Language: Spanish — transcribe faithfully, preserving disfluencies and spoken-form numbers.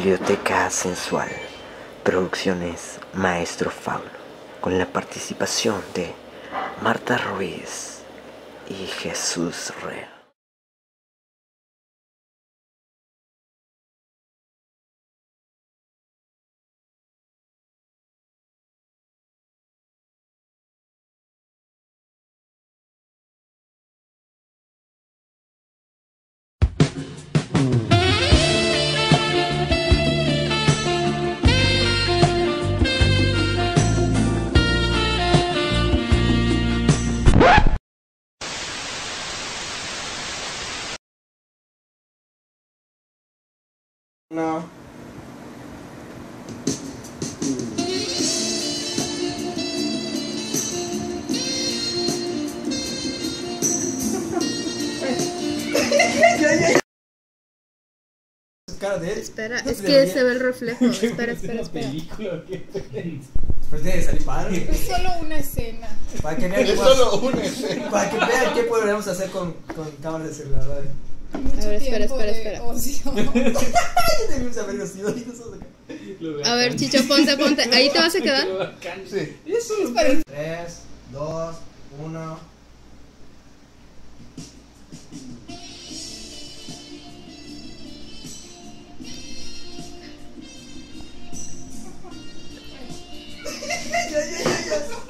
Biblioteca Sensual, Producciones Maestro Fauno, con la participación de Marta Ruiz y Jesús Rea. No. ya, ya, ya. Cara de él. Espera, es que se ve el reflejo. Espera, espera, espera. Película, ¿qué Pues debe salir padre. Es solo una escena. Para que vean es solo una escena. Para que vean qué podríamos hacer con, con cámaras de celular. ¿Vale? Mucho A ver, espera, tiempo espera, de espera. ocio. Debimos haber sido ahí nosotros acá. A ver, Chicho, ponte, ponte. ¿Ahí te vas a quedar? Sí. Eso es Para el- tres, dos, uno. ya, ya, ya, ya.